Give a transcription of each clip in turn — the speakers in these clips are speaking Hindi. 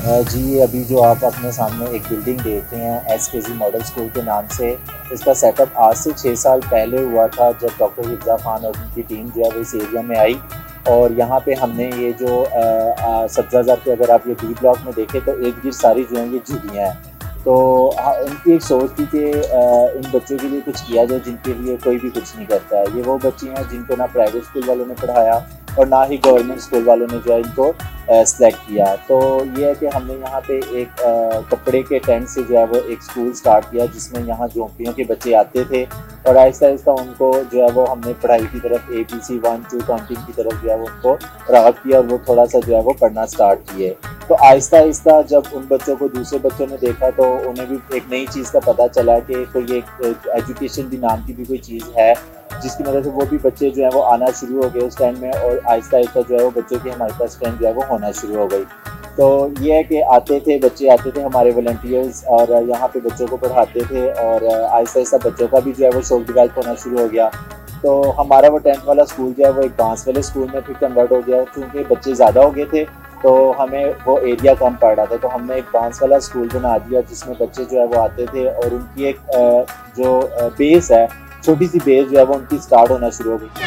जी, अभी जो आप अपने सामने एक बिल्डिंग देख रहे हैं एसकेजी मॉडल स्कूल के नाम से, इसका सेटअप आज से 6 साल पहले हुआ था जब डॉक्टर हिफ्ज़ा खान और उनकी टीम जो है वो इस एरिया में आई। और यहाँ पे हमने ये जो सब्ज़ाज़र पे अगर आप ये बी ब्लॉक में देखें तो इर्द-गिर्द सारी जो हैं ये झुग्गियाँ हैं। तो उनकी एक सोच थी कि इन बच्चों के लिए कुछ किया जाए जिनके लिए कोई भी कुछ नहीं करता है। ये वो बच्चे हैं जिनको ना प्राइवेट स्कूल वालों ने पढ़ाया और ना ही गवर्नमेंट स्कूल वालों ने जो है इनको सेलेक्ट किया। तो ये है कि हमने यहाँ पे एक कपड़े के टेंट से जो है वो एक स्कूल स्टार्ट किया जिसमें यहाँ झोंपड़ियों के बच्चे आते थे और आहिस्ता आहिस्ता उनको जो है वो हमने पढ़ाई की तरफ ABC 1 2 काउंटिंग की तरफ जो है वो उनको राग़िब किया और वो थोड़ा सा जो है वो पढ़ना स्टार्ट किए। तो आहिस्ता आहिस्ता जब उन बच्चों को दूसरे बच्चों ने देखा तो उन्हें भी एक नई चीज़ का पता चला कि कोई एक एजुकेशन भी नाम की भी कोई चीज़ है जिसकी वजह से वो भी बच्चे जो है वो आना शुरू हो गए उस टाइम में और आहिस्ता आहिस्ता जो है वो बच्चों की हमारे पास स्ट्रेंथ जो है वो होना शुरू हो गई। तो ये है कि बच्चे आते थे हमारे वॉलंटियर्स और यहाँ पे बच्चों को पढ़ाते थे और आहिस्ता आहिस्ता बच्चों का भी जो है वो शौक डेवलप होना शुरू हो गया। तो हमारा वो 10th वाला स्कूल जो है वो एक बांस वाले स्कूल में फिर कन्वर्ट हो गया क्योंकि बच्चे ज़्यादा हो गए थे तो हमें वो एरिया कम पड़ रहा था। तो हमने एक बांस वाला स्कूल बना दिया जिसमें बच्चे जो है वो आते थे और उनकी एक जो बेस है, छोटी सी बेस जो है वो उनकी स्टार्ट होना शुरू हो गई।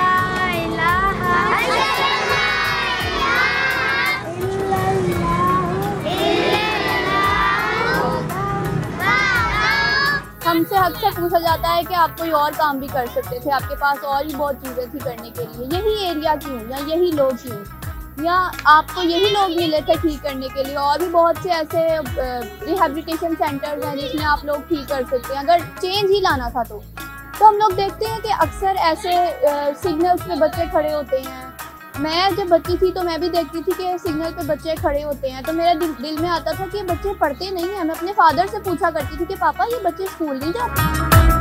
हमसे अक्सर पूछा जाता है कि आप कोई और काम भी कर सकते थे, आपके पास और भी बहुत चीज़ें थी करने के लिए, यही एरिया क्यों या यही लोग क्यों या आपको यही लोग मिले थे ठीक करने के लिए। और भी बहुत से ऐसे रिहेबिलिटेशन सेंटर्स हैं जिसमें आप लोग ठीक कर सकते हैं अगर चेंज ही लाना था। तो हम लोग देखते हैं कि अक्सर ऐसे सिग्नल्स पे बच्चे खड़े होते हैं। मैं जब बच्ची थी तो मैं भी देखती थी कि सिग्नल पे बच्चे खड़े होते हैं तो मेरा दिल में आता था कि बच्चे पढ़ते नहीं हैं। मैं अपने फादर से पूछा करती थी कि पापा ये बच्चे स्कूल नहीं जाते।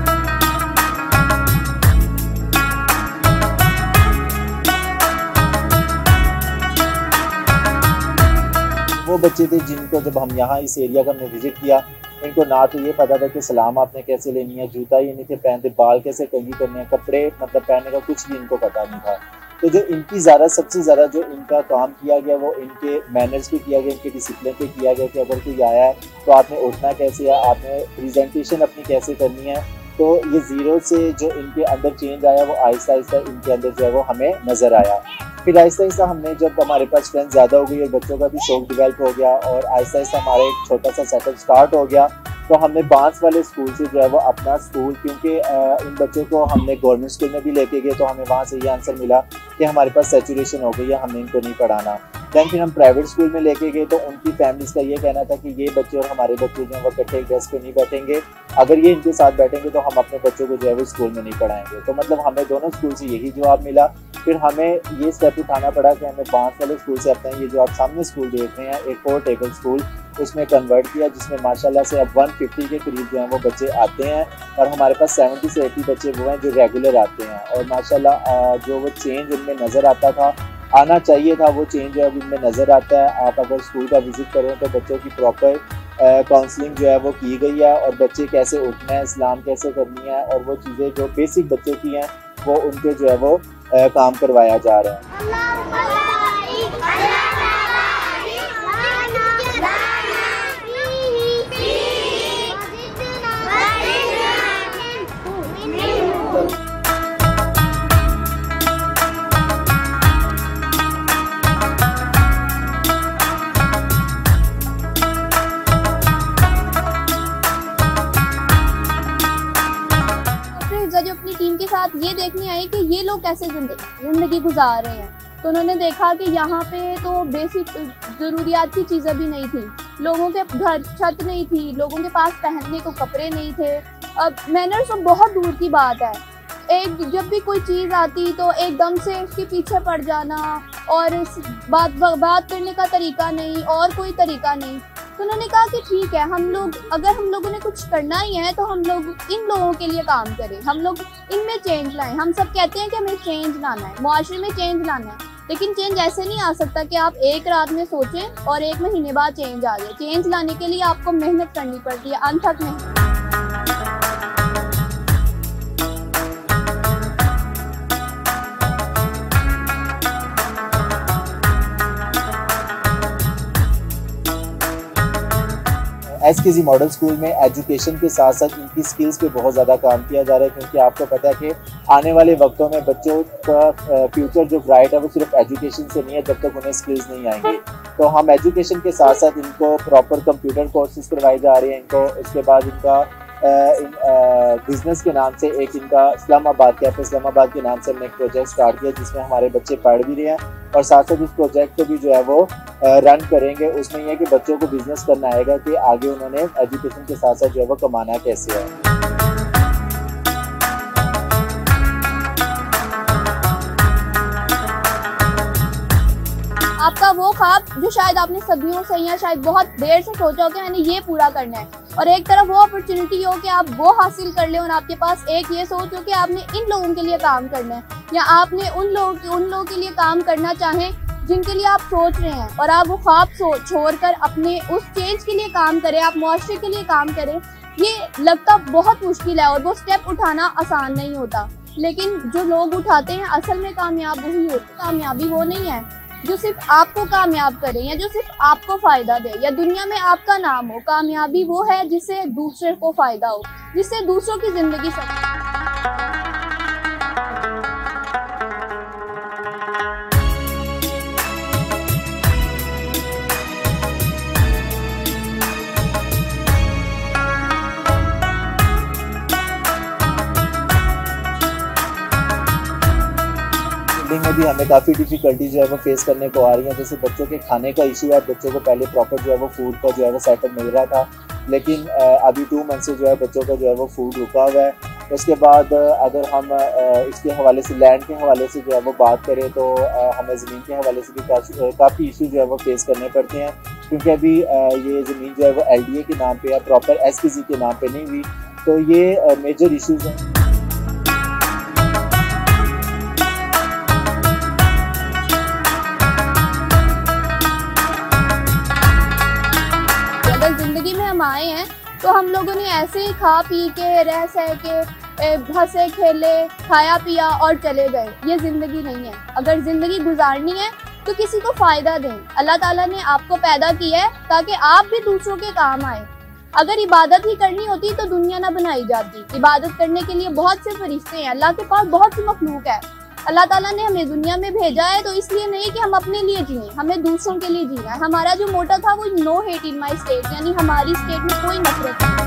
वो बच्चे थे जिनको जब हम यहाँ इस एरिया का हमने विजिट किया, इनको ना तो ये पता था कि सलाम आपने कैसे लेनी है, जूता ये नहीं थे पहनते, बाल कैसे कंघी करने हैं, कपड़े मतलब पहनने का कुछ भी इनको पता नहीं था। तो जो इनकी सबसे ज़्यादा जो इनका काम किया गया वो इनके मैनर्स पे किया गया, इनके डिसिप्लिन पे किया गया कि अगर कोई आया है तो आपने उठना कैसे है, आपने प्रेजेंटेशन अपनी कैसे करनी है। तो ये ज़ीरो से जो इनके अंदर चेंज आया वो आहिस्ता आहिस्ता इनके अंदर जो है वो हमें नज़र आया। फिर आहिस्ता आहिस्ता हमने जब हमारे पास स्ट्रेंथ ज़्यादा हो गई और बच्चों का भी शौक डेवलप हो गया और आहिस्ता आहिस्ता हमारा एक छोटा सा सेटअप स्टार्ट हो गया। तो हमने बांस वाले स्कूल से जो है वो अपना स्कूल, क्योंकि इन बच्चों को हमने गवर्नमेंट स्कूल में भी लेके गए तो हमें वहाँ से ये आंसर मिला कि हमारे पास सैचुरेशन हो गई है, हमने इनको नहीं पढ़ाना। दैन फिर हम प्राइवेट स्कूल में लेके गए तो उनकी फैमिलीज़ का ये कहना था कि ये बच्चे और हमारे बच्चे जो हैं वो इकट्ठे एक डेस्क पे नहीं बैठेंगे, अगर ये इनके साथ बैठेंगे तो हम अपने बच्चों को जो है वो स्कूल में नहीं पढ़ाएंगे। तो मतलब हमें दोनों स्कूल से यही जवाब मिला। फिर हमें ये स्टेप उठाना पड़ा कि हमें बांस वाले स्कूल से अपने ये जो आप सामने स्कूल देख रहे हैं एक 4 टेबल स्कूल उसमें कन्वर्ट किया जिसमें माशाल्लाह से अब 150 के करीब जो हैं वो बच्चे आते हैं और हमारे पास 70 से 80 बच्चे वो हैं जो रेगुलर आते हैं। और माशाल्लाह जो वो चेंज उनमें नज़र आता था, आना चाहिए था, वो चेंज जो है उनमें नज़र आता है। आप अगर स्कूल का विज़िट करें तो बच्चों की प्रॉपर काउंसलिंग जो है वो की गई है और बच्चे कैसे उठना है, इस्लाम कैसे करनी है और वो चीज़ें जो बेसिक बच्चों की हैं वो उनके जो है वो काम करवाया जा रहा है। जो अपनी टीम के साथ ये देखने आई कि ये लोग कैसे जिंदगी गुजार रहे हैं तो उन्होंने देखा कि यहाँ पे तो बेसिक ज़रूरियात की चीज़ें भी नहीं थी, लोगों के घर छत नहीं थी, लोगों के पास पहनने को कपड़े नहीं थे। अब मैनर्स तो बहुत दूर की बात है, जब भी कोई चीज़ आती तो एकदम से उसके पीछे पड़ जाना और बात करने का तरीका नहीं और कोई तरीका नहीं। तो उन्होंने कहा कि ठीक है, अगर हम लोगों ने कुछ करना ही है तो हम लोग इन लोगों के लिए काम करें, हम लोग इनमें चेंज लाएं। हम सब कहते हैं कि हमें चेंज लाना है, मुआशरे में चेंज लाना है, लेकिन चेंज ऐसे नहीं आ सकता कि आप एक रात में सोचें और 1 महीने बाद चेंज आ जाए। चेंज लाने के लिए आपको मेहनत करनी पड़ती है, अनथक मेहनत। SKZ मॉडल स्कूल में एजुकेशन के साथ साथ इनकी स्किल्स पे बहुत ज़्यादा काम किया जा रहा है, क्योंकि आपको पता है कि आने वाले वक्तों में बच्चों का फ्यूचर जो ब्राइट है वो सिर्फ एजुकेशन से नहीं है जब तक उन्हें स्किल्स नहीं आएंगे। तो हम एजुकेशन के साथ साथ इनको प्रॉपर कंप्यूटर कोर्सेज करवाए जा रहे हैं इनको। उसके बाद इनका बिजनेस के नाम से एक इनका इस्लामाबाद कैफे इस्लामाबाद के नाम से हमने एक प्रोजेक्ट स्टार्ट किया, जिसमें हमारे बच्चे पढ़ भी रहे हैं और साथ साथ इस प्रोजेक्ट को भी जो है वो रन करेंगे। उसमें यह है कि बच्चों को बिजनेस करना आएगा कि आगे उन्होंने एजुकेशन के साथ साथ जो है वो कमाना कैसे है। आपका वो ख्वाब जो शायद आपने सदियों से या शायद बहुत देर से सोचा हो कि मैंने ये पूरा करना है, और एक तरफ वो अपॉर्चुनिटी हो कि आप वो हासिल कर ले, और आपके पास एक ये सोच हो कि आपने इन लोगों के लिए काम करना है, या आपने उन लोगों के लिए काम करना चाहें जिनके लिए आप सोच रहे हैं, और आप वो ख्वाब छोड़कर अपने उस चेंज के लिए काम करें, आप मुआशरे के लिए काम करें। ये लगता बहुत मुश्किल है और वो स्टेप उठाना आसान नहीं होता, लेकिन जो लोग उठाते हैं असल में कामयाब वही होते। कामयाबी वो नहीं है जो सिर्फ आपको कामयाब करे या जो सिर्फ आपको फायदा दे या दुनिया में आपका नाम हो। कामयाबी वो है जिससे दूसरे को फायदा हो, जिससे दूसरों की जिंदगी में भी हमें काफ़ी डिफ़िकल्टी जो है वो फेस करने को आ रही है। जैसे बच्चों के खाने का इशू है, बच्चों को पहले प्रॉपर जो है वो फूड का जो है वो सेटअप मिल रहा था, लेकिन अभी 2 मंथ से जो है बच्चों का जो है वो फूड रुका हुआ है। उसके बाद अगर हम इसके हवाले से लैंड के हवाले से जो है वो बात करें तो हमें ज़मीन के हवाले से भी काफ़ी इशू जो है वो फेस करने पड़ते हैं, क्योंकि अभी ये ज़मीन जो है वो LDA के नाम पे या प्रॉपर SKZ के नाम पे नहीं हुई, तो ये मेजर इशूज़ हैं। हम आए हैं तो हम लोगों ने ऐसे ही खा पी के रह सह के हंसे खेले खाया पिया और चले गए। ये जिंदगी नहीं है। अगर जिंदगी गुजारनी है तो किसी को फायदा दें। अल्लाह ताला ने आपको पैदा किया है ताकि आप भी दूसरों के काम आए। अगर इबादत ही करनी होती तो दुनिया ना बनाई जाती। इबादत करने के लिए बहुत से फरिश्ते हैं, अल्लाह के पास बहुत सी मखलूक है। अल्लाह ताला ने हमें दुनिया में भेजा है तो इसलिए नहीं कि हम अपने लिए जिए, हमें दूसरों के लिए जीना है। हमारा जो मोटो था वो no hate in my state, यानी हमारी स्टेट में कोई नफरत नहीं।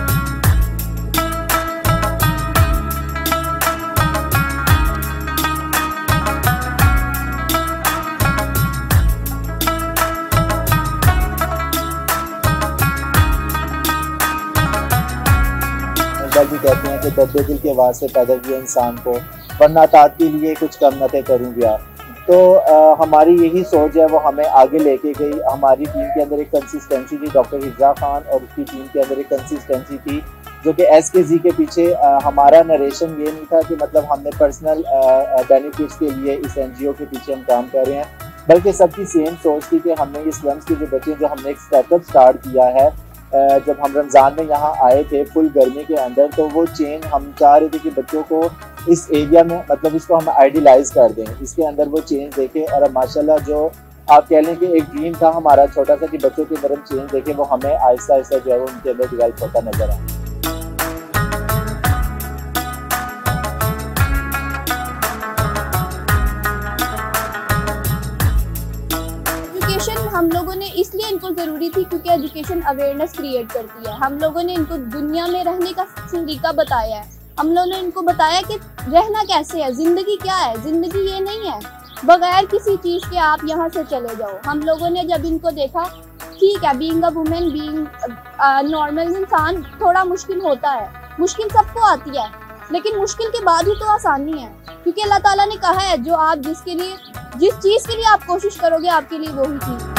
भी कहते हैं कि दर्द दिल के वास्ते पैदा किया इंसान को, वरना तात के लिए कुछ कम नते करूँ गया। तो हमारी यही सोच है वो हमें आगे लेके गई। हमारी टीम के अंदर एक कंसिस्टेंसी थी, डॉक्टर हिफ्जा खान और उसकी टीम के अंदर एक कंसिस्टेंसी थी, जो कि SKZ के पीछे हमारा नरेशन ये नहीं था कि मतलब हमने पर्सनल बेनिफिट्स के लिए इस NGO के पीछे हम काम कर रहे हैं, बल्कि सबकी सेम सोच थी कि हमने ये स्लम्स के जो बच्चे जो हमने एक स्टार्टअप स्टार्ट किया है जब हम रमज़ान में यहाँ आए थे फुल गर्मी के अंदर, तो वो चेंज हम चाह रहे थे कि बच्चों को इस एरिया में मतलब इसको हम आइडियलाइज कर दें, इसके अंदर वो चेंज देखें। और अब माशाल्लाह जो आप कह लें कि एक ड्रीम था हमारा छोटा सा कि बच्चों के अंदर हम चेंज देखें, वो हमें आहिस्ता आहिस्ता जो है वो उनके अंदर डिवेल्प होता नजर आए। हम लोगों ने इसलिए इनको ज़रूरी थी क्योंकि एजुकेशन अवेयरनेस क्रिएट करती है। हम लोगों ने इनको दुनिया में रहने का तरीका बताया है। हम लोगों ने इनको बताया कि रहना कैसे है, ज़िंदगी क्या है। ज़िंदगी ये नहीं है बगैर किसी चीज़ के आप यहाँ से चले जाओ। हम लोगों ने जब इनको देखा, ठीक है being a woman, being normal इंसान थोड़ा मुश्किल होता है, मुश्किल सबको आती है, लेकिन मुश्किल के बाद ही तो आसानी है, क्योंकि अल्लाह ताला ने कहा है जो आप जिस चीज़ के लिए आप कोशिश करोगे आपके लिए वही चीज़।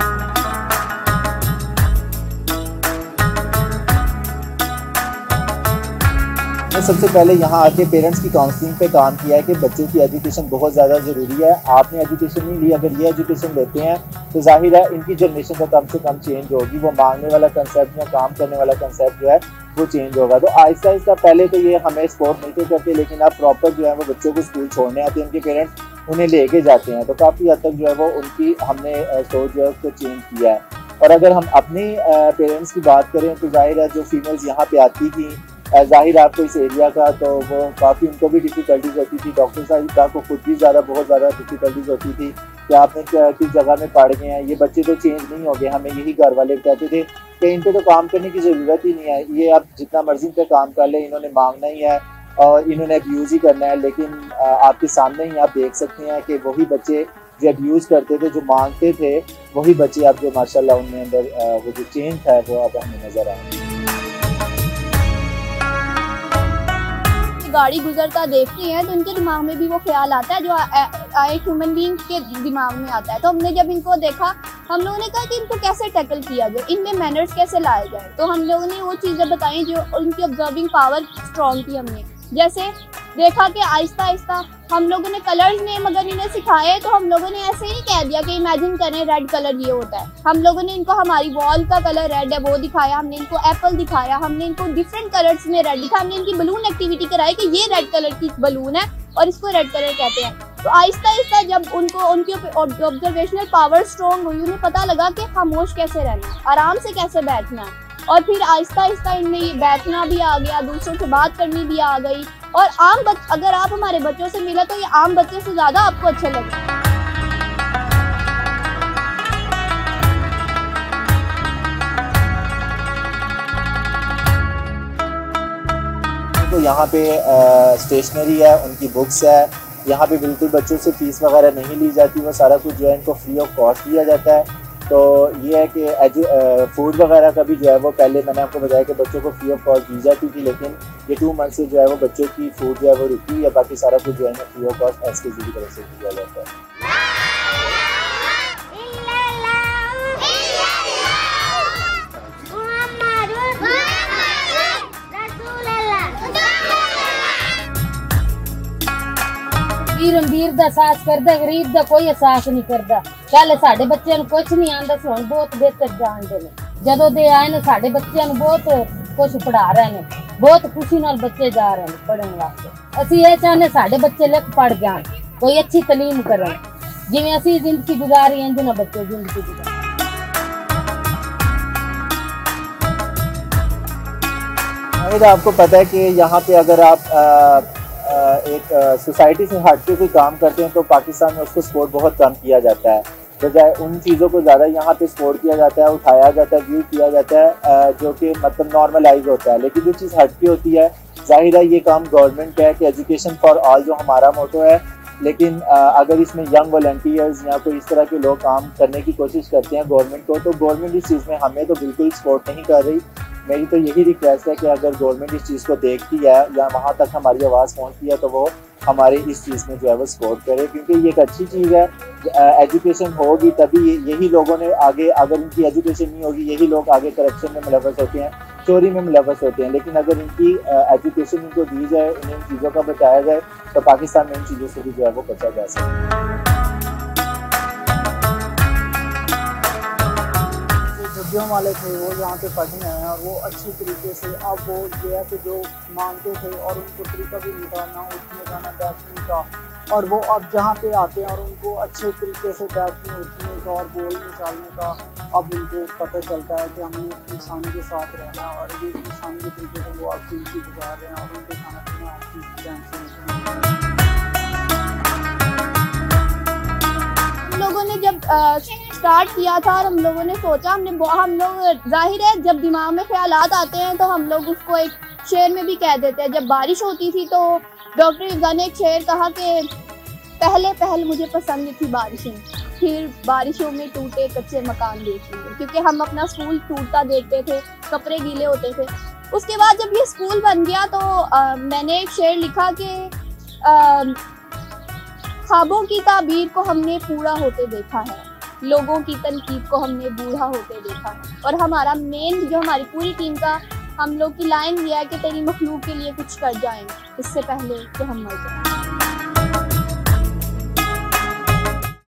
सबसे पहले यहाँ आके पेरेंट्स की काउंसलिंग पे काम किया है कि बच्चों की एजुकेशन बहुत ज़्यादा ज़रूरी है। आपने एजुकेशन नहीं ली, अगर ये एजुकेशन लेते हैं तो जाहिर है इनकी जनरेशन तो कम से कम चेंज होगी। वो मांगने वाला कंसेप्ट या काम करने वाला कंसेप्ट जो है वो चेंज होगा। तो आहिस्ता आहिस्ता पहले तो ये हमें सपोर्ट नहीं थे करते, लेकिन अब प्रॉपर जो है वो बच्चों को स्कूल छोड़ने आते हैं, उनके पेरेंट्स उन्हें लेके जाते हैं, तो काफ़ी हद तक जो है वो उनकी हमने सोच जो है उसको चेंज किया है। और अगर हम अपने पेरेंट्स की बात करें तो जाहिर है जो फीमेल्स यहाँ पे आती थी, जाहिर आपको इस एरिया का, तो वो काफ़ी उनको भी डिफ़िकल्टीज होती थी। डॉक्टर साहिबा को खुद भी बहुत ज़्यादा डिफ़िकल्टीज होती थी कि आपने किस जगह में पढ़ गए हैं, ये बच्चे तो चेंज नहीं हो गए। हमें यही घर वाले कहते थे कि इन पे तो काम करने की ज़रूरत ही नहीं है, ये आप जितना मर्जी पे काम कर लें, इन्होंने मांगना ही है और इन्होंने अब्यूज़ ही करना है। लेकिन आपके सामने ही आप देख सकते हैं कि वही बच्चे जो अब्यूज़ करते थे, जो मांगते थे, वही बच्चे अब जो माशाल्लाह उनमें अंदर वो जो चेंज है वो अब हमें नज़र आए। गाड़ी गुजरता देखते हैं तो इनके दिमाग में भी वो ख्याल आता है जो एक ह्यूमन बीइंग के दिमाग में आता है। तो हमने जब इनको देखा, हम लोगों ने कहा कि इनको कैसे टैकल किया जाए, इनमें मैनर्स कैसे लाए जाए। तो हम लोगों ने वो चीज़ें बताई जो उनकी ऑब्जर्विंग पावर स्ट्रॉन्ग थी। हमने जैसे देखा कि आहिस्ता आहिस्ता हम लोगों ने कलर्स नेम अगर इन्हें सिखाए तो हम लोगों ने ऐसे ही कह दिया कि इमेजिन करें रेड कलर ये होता है। हम लोगों ने इनको हमारी वॉल का कलर रेड है वो दिखाया, हमने इनको एप्पल दिखाया, हमने इनको डिफरेंट कलर्स में रेड दिखाया, हमने इनकी बलून एक्टिविटी कराई कि ये रेड कलर की बलून है और इसको रेड कलर कहते हैं। तो आहिस्ता आहिस्ता जब उनको उनकी ऑब्जर्वेशनल पावर स्ट्रॉन्ग हुई, उन्हें पता लगा कि खामोश कैसे रहना है, आराम से कैसे बैठना है। और फिर आहिस्ता आहिस्ता इनमें ये बैठना भी आ गया, दूसरों से बात करनी भी आ गई। और अगर आप हमारे बच्चों से मिले तो ये आम बच्चे से ज़्यादा आपको अच्छे लगे। तो यहाँ पे स्टेशनरी है, उनकी बुक्स है, यहाँ पे बिल्कुल बच्चों से फीस वगैरह नहीं ली जाती, वो सारा कुछ जो है इनको फ्री ऑफ कॉस्ट दिया जाता है। तो ये है कि फूड वगैरह का भी जो है वो पहले मैंने आपको बताया कि बच्चों को फ्री ऑफ कॉस्ट दी जाती थी, लेकिन ये 2 मंथ से जो है वो बच्चों की फूड जो है वो रुकी है, बाकी सारा कुछ जो है ना फ्री ऑफ कॉस्ट SKG की तरफ से दिया जाता है। वीर दा एहसास करदा, गरीब दा कोई एहसास नहीं करदा। पहले साडे बच्चों को कुछ नहीं आंदा सी, हुण बहुत बेहतर जानते ने। जदों दे आए ने साडे बच्चों को बहुत कुछ पढ़ा रहे ने, बहुत खुशी नाल बच्चे जा रहे हैं पढ़ने वास्ते। असीं ये चाहने साडे बच्चे लिख पढ़ जान, कोई अच्छी तालीम करन, जिवें असीं जिंदगी गुजारी हैं जिन्हां बच्चे जिंदगी गुजारी। आपको पता है कि यहाँ पे अगर आप एक सोसाइटी से हट के कोई काम करते हैं तो पाकिस्तान में उसको सपोर्ट बहुत कम किया जाता है, बजाय उन चीज़ों को ज़्यादा यहाँ पे सपोर्ट किया जाता है, उठाया जाता है, व्यू किया जाता है जो कि मतलब नॉर्मलाइज होता है। लेकिन जो चीज़ हटके होती है, जाहिर है ये काम गवर्नमेंट का है कि एजुकेशन फॉर ऑल जो हमारा मोटो है, लेकिन अगर इसमें यंग वॉलंटियर्स या कोई इस तरह के लोग काम करने की कोशिश करते हैं गवर्नमेंट को, तो गवर्नमेंट इस चीज़ में हमें तो बिल्कुल सपोर्ट नहीं कर रही। मेरी तो यही रिक्वेस्ट है कि अगर गवर्नमेंट इस चीज़ को देखती है या वहाँ तक हमारी आवाज़ पहुँचती है तो वो हमारे इस चीज़ में जो है वो सपोर्ट करे, क्योंकि ये एक अच्छी चीज़ है। एजुकेशन होगी तभी यही लोगों ने आगे, अगर इनकी एजुकेशन नहीं होगी यही लोग आगे करप्शन में मुलव्वस होते हैं, चोरी में मुलव्वस होते हैं। लेकिन अगर इनकी एजुकेशन इनको दी जाए, इन चीज़ों का बचाया जाए, तो पाकिस्तान में इन चीज़ों से भी जो है वो बचा जा सकता है। जो वाले थे वो यहाँ पे पढ़ने आए और वो अच्छी तरीके से, अब वो ये है कि जो मानते थे और उनको तरीका भी नहीं था ना उठने का ना बैठने का, और वो अब जहाँ पे आते हैं और उनको अच्छे तरीके से बैठने उठने का और बोलने चालने का अब उनको पता चलता है कि हमें इंसान के साथ रहना और ये इंसान के तरीके से वो अब जिंदगी गुजार रहे हैं और उनके खाना पीना आपकी टेंशन। हम लोगों ने जब स्टार्ट किया था और हम लोगों ने सोचा, हम लोग जाहिर है जब दिमाग में ख्यालात आते हैं तो हम लोग उसको एक शेर में भी कह देते हैं। जब बारिश होती थी तो डॉक्टर इरफान ने एक शेर कहा कि पहले मुझे पसंद थी बारिशें, फिर बारिशों में टूटे कच्चे मकान देख लिए, क्योंकि हम अपना स्कूल टूटता देखते थे, कपड़े गीले होते थे। उसके बाद जब ये स्कूल बन गया तो मैंने एक शेर लिखा कि ख्वाबों की ताबीर को हमने पूरा होते देखा है, लोगों की तनकीद को हमने बूढ़ा होते देखा है। और हमारा मेन जो हमारी पूरी टीम का हम लोग की लाइन ये है कि तेरी मखलूक के लिए कुछ कर जाएं इससे पहले कि हम मर जाएं।